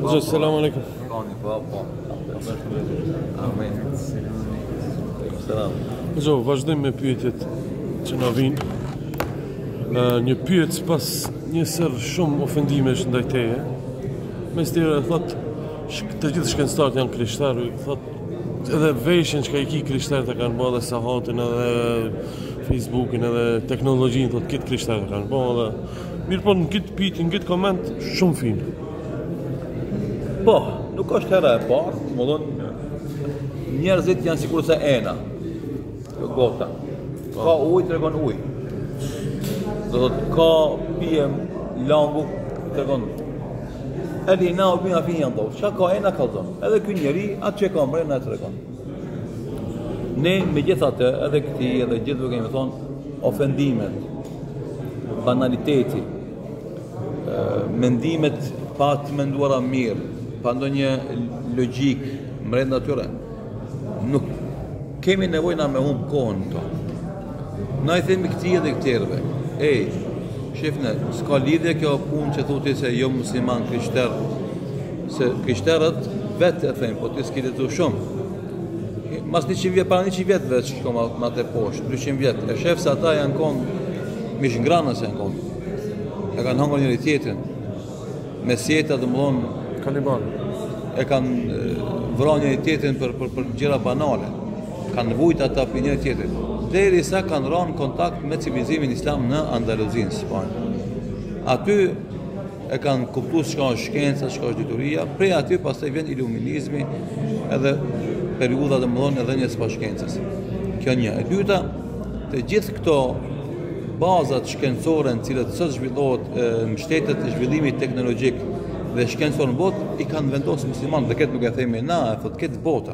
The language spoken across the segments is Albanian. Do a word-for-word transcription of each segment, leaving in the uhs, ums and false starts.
Hoxha, selam aleikum. Hoxha, vazhdojmë me pyetjet që na vinë. Një pyet pas një sër shumë ofendimesh ndaj teje. Mes tjera thot, të gjithë shkencëtarët janë krishterë, thot edhe veshjen që ka i ki krishterët e kanë bërë, edhe sahatin, edhe Facebookin, edhe teknologjinë, thot këtë krishterët e kanë bërë, edhe mirë po në këtë pyetje, në këtë koment, shumë finë. Po, nuk është hera e parë, më thonë, njerëzit janë sikur se ena, jo gota. Ka ujë, tregon ujë. Do thotë, ka pijem langu, tregon. Edhe na u bina finë janë dhovë, qa ka ena ka zonë. Edhe ky njeri, atë që ka mërë, na e tregon. Ne, me gjithatë, edhe këti, edhe gjithë kemi thonë, ofendimet, banaliteti, mendimet pa të menduara mirë, pa ndonjë logjik brenda tyre, nuk kemi nevojë na me humb kohën këto. Na i themi këtij edhe këtjerve, ej, shifne, s'ka lidhje kjo punë që thotë se jo musliman krishter, se krishterët vetë e thënë, po ti s'ke lexuar shumë. Mas njëqind vjet, para njëqind vjetëve që shko ma të poshtë, dyqind vjet, e shef se ata janë konë, mish ngranës janë konë, e kanë hangër njëri tjetrin, me sjeta dhe më dhonë, e kanë vrarë njëri tjetrin për, për, për gjëra banale, kanë vujt ata për njëri tjetrin, deri sa kanë rënë kontakt me civilizimin islam në Andaluzinë, Spanjë. Aty e kanë kuptuar çka është shkenca, çka është dituria, prej aty pastaj vjen iluminizmi edhe periudha dhe më dhonë edhe njës pa shkencës. Kjo një. E dyta, të gjithë këto bazat shkencore në cilët sot zhvillohet në shtetet e zhvillimit teknologjik dhe shkencor në botë, i kanë vendosur muslimanë, dhe këtë nuk e themi na, e thot këtë bota.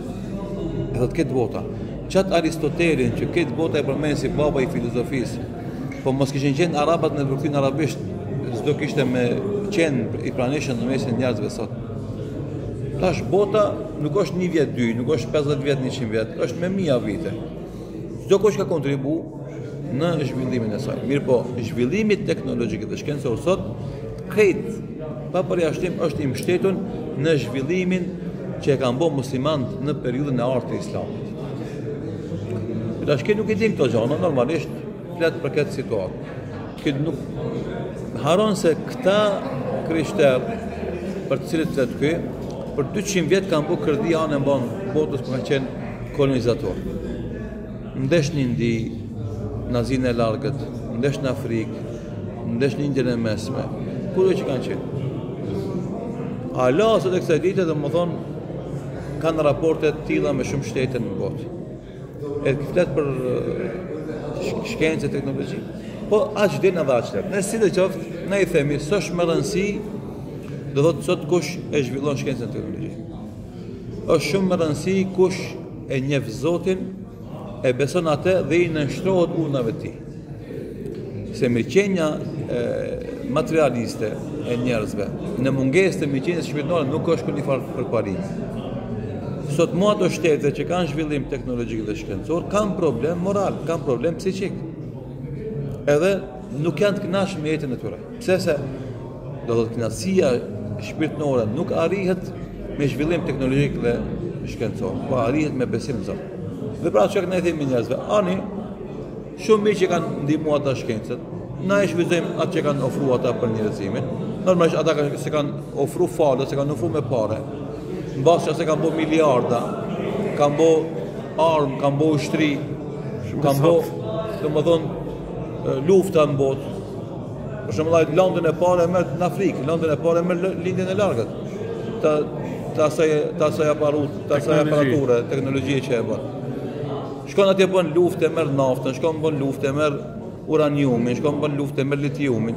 E thot këtë bota. Qatë Aristotelin, që këtë bota e përmenë si baba i filozofisë, po mos kishin qenë arabat në përkthin arabisht, s'do kishte me qenë i pranishëm në mesin njerëzve sot. Tash bota nuk është një vjet dy, nuk është pesëdhjetë vjet, njëqind vjet, është me mija vite. Çdo kush ka kontribu në zhvillimin e saj. Mirë po, zhvillimi teknologjik dhe shkencor sot, krejt, pa përjashtim është i mbështetur në zhvillimin që e kanë bërë muslimanët në periudhën e artë të islamit. Tash këtë nuk i din këto gjëra, normalisht flet për këtë situatë. Këtë nuk haron se këta krishterë për të cilët flet ky, për dyqind vjet kanë bërë kërdi anë e mbanë botës për ka qenë kolonizator. Ndesh në Indi, në Azinë e Largët, ndesh në Afrikë, ndesh në Indjen e Mesme, kudo që kanë qenë. Allah sot e kësaj dite dhe më thonë kanë raporte të tilla me shumë shtete në botë. E flet për shkencë e teknologji. Po aq din edhe aq lart. Në si dhe qoftë, ne i themi, s'është më rëndësi, do thotë sot kush e zhvillon shkencën e teknologjisë. Është shumë më rëndësi kush e njeh Zotin, e beson atë dhe i nënshtrohet urnave të tij. Se mirëqenia materialiste e njerëzve, në mungesë të mirëqenies shpirtërore nuk është kur një farë përparim. Sot mua ato shtete që kanë zhvillim teknologjik dhe shkencor kanë problem moral, kanë problem psiqik. Edhe nuk janë të kënaqur me jetën e tyre. Pse se do thotë kënaqësia shpirtërore nuk arrihet me zhvillim teknologjik dhe shkencor, po arrihet me besim në Zot. Dhe pra çka ne themi njerëzve, ani shumë mirë që kanë ndihmuar ata shkencët, na e shfrytëzojmë atë që kanë ofruar ata për njerëzimin. Normalisht ata kanë se kanë ofruar falë, se kanë ofruar me parë. Mbas që se kanë bërë miliarda, kanë bërë armë, kanë bërë ushtri, kanë bërë, dhe më thonë, lufta në botë. Për shembull, landën e parë e merr në Afrikë, landën e parë e merr lindjen e largët. Ta ta asaj ta asaj aparat, ta asaj aparature, teknologjie që e bën. Shkon atje bën luftë, merr naftën, shkon bën luftë, merr uraniumin, shkon bën luftë, merr litiumin.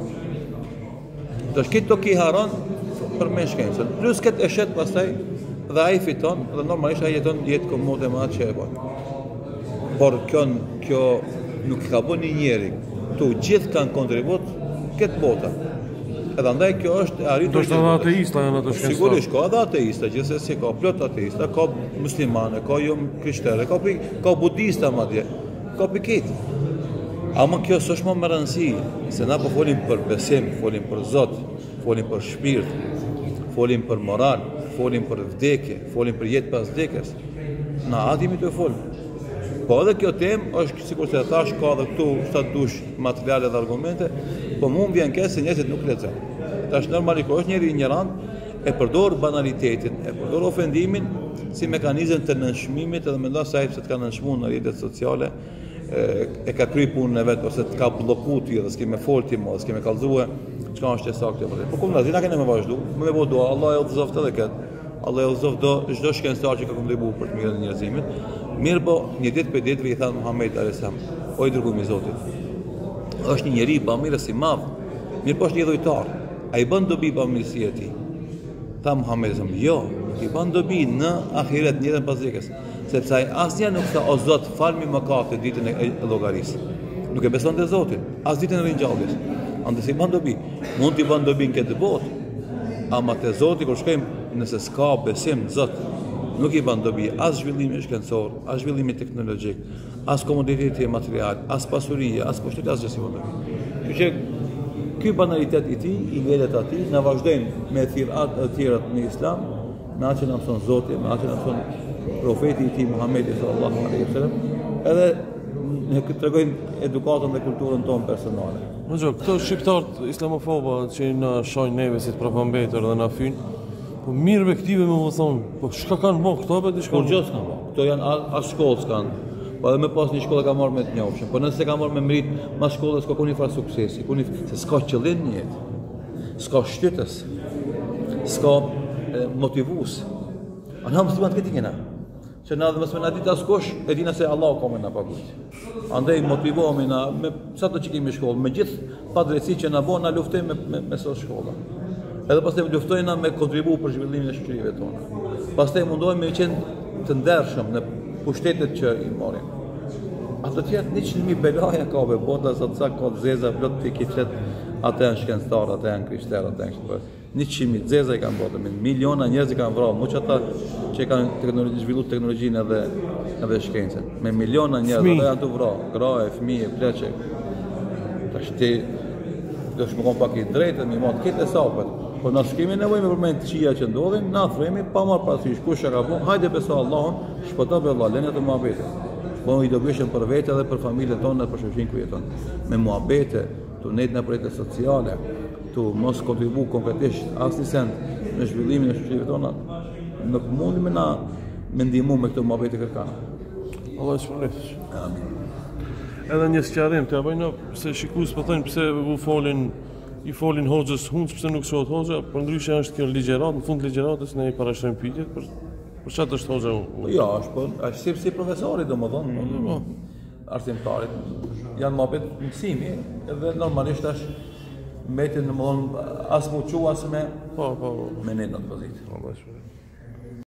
Tash këto ki haron për me shkencën. Plus këtë e shet pastaj dhe ai fiton dhe normalisht ai jeton jetë komode me atë që e bën. Por kjo kjo nuk ka bën një njeri. Këtu gjithë kanë kontribut këtë bota. Edhe andaj kjo është e arritur. Do të thotë ateista janë ato shkencëtar. Sigurisht ka edhe ateista, gjithsesi ka plot ateista, ka muslimane, ka jo krishterë, ka ka budista madje, ka pikit. Ama kjo s'është më rëndësi, se na po folim për besim, folim për Zot, folim për shpirt, folim për moral, folim për vdekje, folim për jetë pas vdekjes. Na adimi të folë. Po edhe kjo temë është sikur se thash ka edhe këtu sa dush materiale dhe argumente, po mua më vjen keq se njerëzit nuk lexojnë. Tash normalisht është njëri ignorant e përdor banalitetin, e përdor ofendimin si mekanizëm të nënshmimit edhe mendon se ai pse të ka nënshmuar në rrjetet sociale e, e ka kryer punën e vet ose të ka bllokuar ti dhe s'ke më folti më, s'ke më kallëzuar çka është e saktë për të. Po kumla, dina kanë më vazhdu, më vë do Allah e udhëzoft edhe kët. Allah e udhëzoft do çdo shkencëtar që ka kontribuar për të mirën e njerëzimit. Mirë po, një ditë për ditë i thanë Muhammed alayhis salam, o i dërguar i Zotit. Është një njeri bamirës i madh. Mirë po është një dhujtar. Ai bën dobi bamirësia e tij. Tha Muhammed sallallahu jo, i bën dobi në ahiret njëtën pas vdekjes, sepse ai asnjë nuk tha o Zot, falmi mëkatet ditën e llogarisë. Nuk e beson te Zoti, as ditën e ringjalljes. Andaj i bën dobi. Mund t'i bën dobi në këtë botë. Ama te Zoti kur shkojmë nëse s'ka besim Zot, nuk i bën dobi as zhvillimi shkencor, as zhvillimi teknologjik, as komoditeti material, as pasuria, as pushteti, as gjësi bën dobi. Kështu që ky banalitet i tij, i ngelet atij, na vazhdojmë me thirrat e tjera në Islam, me atë që na mëson Zoti, me atë që na mëson profeti i tij Muhamedi sallallahu alaihi wasallam, edhe ne tregojmë edukatën dhe kulturën tonë personale. Më gjo, këto shqiptarët islamofoba që na shojnë neve si të propambetër dhe na fynë, po mirë me këtive me më thonë, po shka kanë bo këto për t'i shkollë? Kur gjës kanë bo, këto janë as shkollë s'kanë, po edhe me pas një shkollë ka marrë me të njofshëm, po nëse ka marrë me mrit, mas shkollës s'ka ku një farë suksesi, ku një, se s'ka qëllim një jetë, s'ka shtytës, s'ka e, motivus, a na muslimat këtë i kena, që na dhe mësme na ditë askush, e dina se Allah ka me na pagujt. Andaj motivohemi na, me sa të që kemi shkollë, me gjithë padrejtësi që na bo, na luftojmë me, me, me sot shkolla. Edhe pastaj luftojna me kontribu për zhvillimin e shoqërive tona. Pastaj mundohemi me qenë të ndershëm në pushtetet që i marrim. Ato të jetë njëqind mijë belaja ka be bota, sa të sa ka zeza plot të kiqet, ata janë shkencëtarë, ata janë krishterë, ata janë kështu. njëqind mijë zeza i kanë botën, miliona njerëz i kanë vrarë, muç ata që kanë teknologji zhvilluar teknologjinë edhe edhe shkencën. Me miliona njerëz ata janë të vrarë, graë, fëmijë, pleqe. Tash ti do të shmokon pak i drejtë, më mot këtë sapët. Po na kemi nevojë me përmend çija që ndodhin, na thremi pa marr parasysh kush e ka bën. Hajde beso Allahun, shpëto be Allah, lënë të muhabete. Po i do bëshëm për vetë edhe për familjen tonë dhe për shoqërinë ku jeton. Me muhabete, tu net në projekte sociale, tu mos kontribu konkretisht asnjë send në zhvillimin e shoqërive tona, nuk mundemi na me ndihmu me këto muhabete kërkana. Allah shpëlef. Amin. Edhe një sqarim të bëjnë se shikues po thonë pse u folin i folin hoxhës hundë pse nuk shohet hoxha, por ndryshe është kjo ligjërat, në fund ligjëratës ne i parashtrojmë pyetjet për për çfarë është hoxha. Jo, është po, është si si profesori domethënë, po. Arsimtarit janë muhabet mësimi, edhe normalisht është mbetin domethënë as muçu as me po po me ne në pozitë. Allah shpëlef.